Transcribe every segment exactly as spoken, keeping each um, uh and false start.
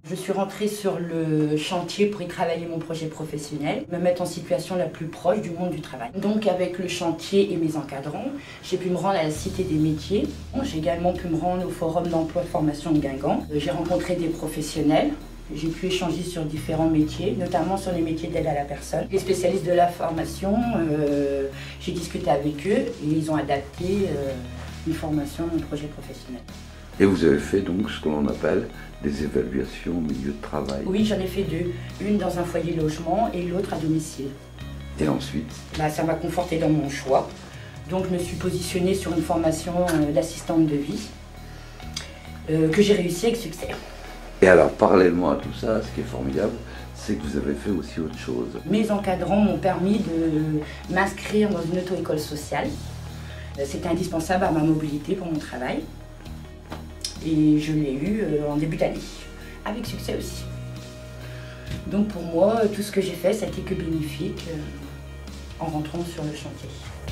Je suis rentrée sur le chantier pour y travailler mon projet professionnel, me mettre en situation la plus proche du monde du travail. Donc avec le chantier et mes encadrants, j'ai pu me rendre à la Cité des métiers. J'ai également pu me rendre au Forum d'emploi formation de Guingamp. J'ai rencontré des professionnels. J'ai pu échanger sur différents métiers, notamment sur les métiers d'aide à la personne. Les spécialistes de la formation, euh, j'ai discuté avec eux et ils ont adapté euh, une formation, un projet professionnel. Et vous avez fait donc ce que l'on appelle des évaluations au milieu de travail? Oui, j'en ai fait deux. Une dans un foyer logement et l'autre à domicile. Et ensuite? Bah, ça m'a conforté dans mon choix. Donc je me suis positionnée sur une formation euh, d'assistante de vie euh, que j'ai réussi avec succès. Et alors, parallèlement à tout ça, ce qui est formidable, c'est que vous avez fait aussi autre chose. Mes encadrants m'ont permis de m'inscrire dans une auto-école sociale. C'était indispensable à ma mobilité pour mon travail. Et je l'ai eu en début d'année, avec succès aussi. Donc pour moi, tout ce que j'ai fait, ça n'était que bénéfique en rentrant sur le chantier.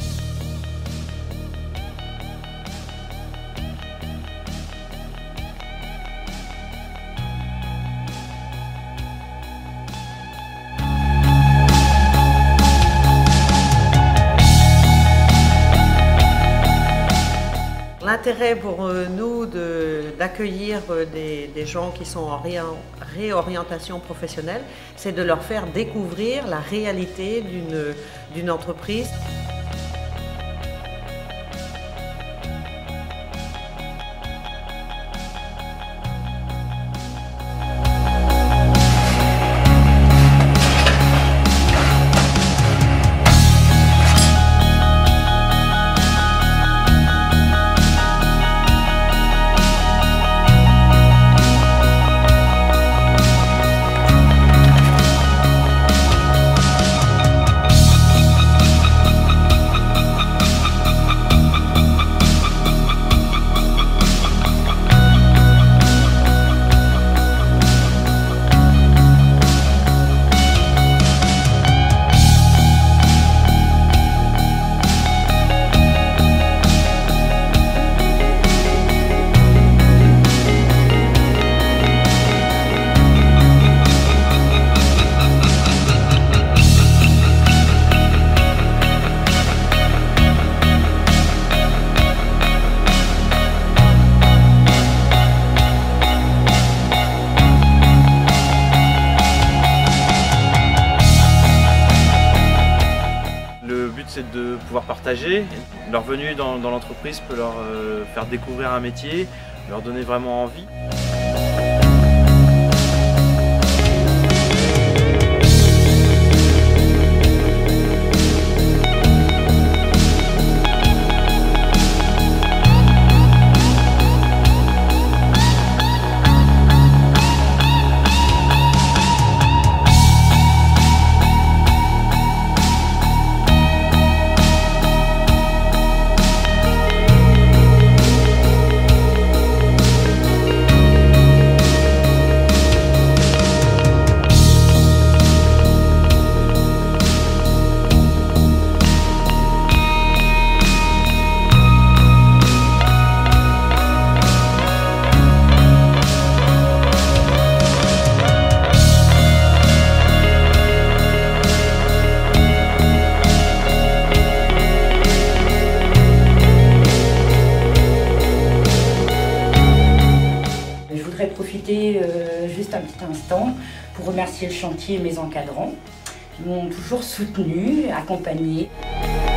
L'intérêt pour nous d'accueillir de, des, des gens qui sont en ré, réorientation professionnelle, c'est de leur faire découvrir la réalité d'une d'une entreprise. C'est de pouvoir partager. Leur venue dans, dans l'entreprise peut leur euh, faire découvrir un métier, leur donner vraiment envie. Profiter euh, juste un petit instant pour remercier le chantier et mes encadrants qui m'ont toujours soutenue, accompagnée.